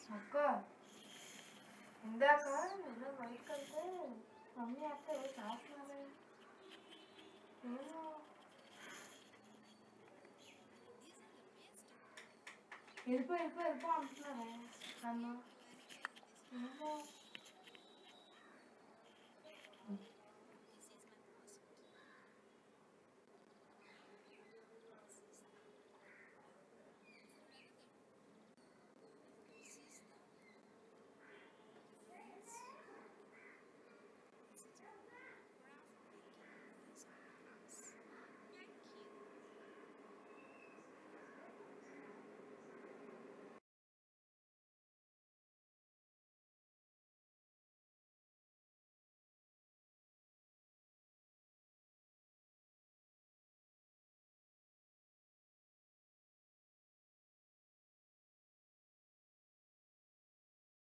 అక్క ఇందాక నేను బయటకు వెళ్తే మమ్మీ అక్క ఏదో చేస్తున్నారే ఏమో వెళ్ళిపో అంటున్నారే నన్ను ఏమో